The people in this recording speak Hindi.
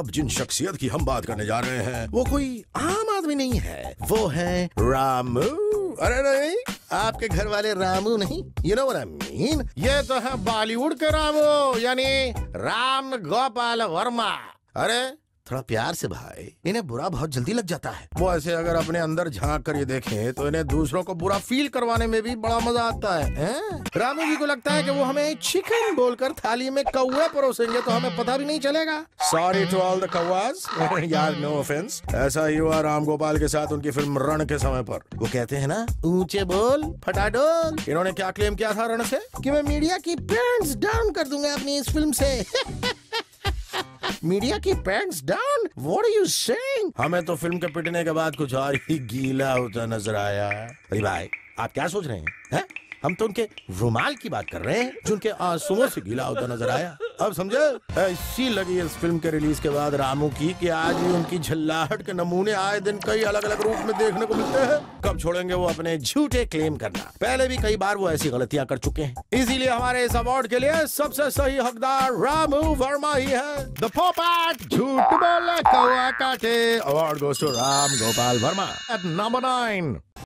अब जिन शख्सियत की हम बात करने जा रहे हैं वो कोई आम आदमी नहीं है, वो है रामू। अरे नहीं, आपके घर वाले रामू नहीं, you know what I mean. ये तो है बॉलीवुड के रामू, यानी राम गोपाल वर्मा। अरे थोड़ा प्यार से भाई, इन्हें बुरा बहुत जल्दी लग जाता है। वो ऐसे अगर अपने अंदर झांक कर ये देखें तो इन्हें दूसरों को बुरा फील करवाने में भी बड़ा मजा आता है। रामू जी को लगता है कि वो हमें चिकन बोलकर थाली में कौवा परोसेंगे तो हमें पता भी नहीं चलेगा। सॉरी टू ऑल द कौवास यार, नो ऑफेंस। ऐसा ही हुआ राम गोपाल के साथ उनकी फिल्म रण के समय पर। वो कहते हैं ना, ऊंचे बोल फटाडोल। इन्होंने क्या क्लेम किया था रण से कि मैं मीडिया की पैंट्स डाउन कर दूंगा अपनी इस फिल्म से। मीडिया की pants down? What are you saying? हमें तो फिल्म के पिटने के बाद कुछ और ही गीला होता नजर आया। अरे भाई, आप क्या सोच रहे हैं? हम तो उनके रुमाल की बात कर रहे हैं जो उनके आंसुओं से गीला होता नजर आया। अब समझे? ऐसी लगी इस फिल्म के रिलीज के बाद रामू की कि आज भी उनकी झल्लाहट के नमूने आए दिन कई अलग अलग रूप में देखने को मिलते हैं। कब छोड़ेंगे वो अपने झूठे क्लेम करना? पहले भी कई बार वो ऐसी गलतियां कर चुके हैं। इसीलिए हमारे इस अवार्ड के लिए सबसे सही हकदार रामू वर्मा ही है। द पोपट, झूठ बोले कौवा काटे। Award goes to Ram Gopal Varma at number 9।